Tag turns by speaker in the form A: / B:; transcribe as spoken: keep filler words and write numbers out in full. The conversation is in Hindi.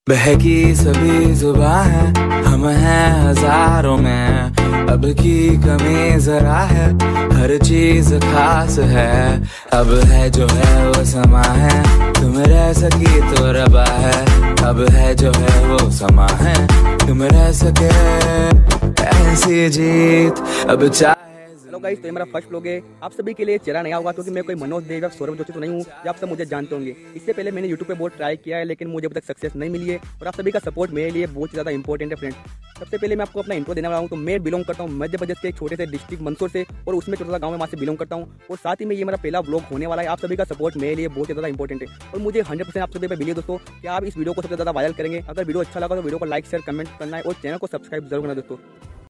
A: बहकी सभी जुबां है, हम हैं हजारों में। अब की कमी जरा है, हर चीज खास है। अब है जो है वो समा है, तुम रह सकी तो रबा है। अब है जो है वो समा है, तुम रह सके ऐसी जीत अब चाहे।
B: हेलो गाइस, तो ये मेरा फर्स्ट व्लॉग है। आप सभी के लिए चेहरा नया होगा क्योंकि मैं कोई मनोज देव या सौरभ जोशी तो नहीं हूँ, या आप सब मुझे जानते होंगे। इससे पहले मैंने यूट्यूब पे बहुत ट्राई किया है, लेकिन मुझे अभी तक सक्सेस नहीं मिली है। और आप सभी का सपोर्ट मेरे लिए बहुत ज़्यादा इंपॉर्टेंट है फ्रेंड। सबसे पहले मैं आपको अपना इंट्रो देने वाला हूँ। तो मैं बिलोंग करता हूँ मध्य प्रदेश के एक छोटे से डिस्ट्रिक्ट मंदसौर से, और उसमें छोटा सा गाँव में वहाँ से बिलोंग करता हूँ। और साथ ही में ये मेरा पहला व्लॉग होने वाला है। आप सभी का सपोर्ट मेरे लिए बहुत ज़्यादा इंपॉर्टेंट है, और मुझे हंड्रेड परसेंट आप सभी पे बिलीव दोस्तों कि आप इस वीडियो को सबसे ज़्यादा वायरल करेंगे। अगर वीडियो अच्छा लगा तो वीडियो को लाइक शेयर कमेंट करना है, और चैनल को सब्सक्राइब जरूर करना दोस्तों।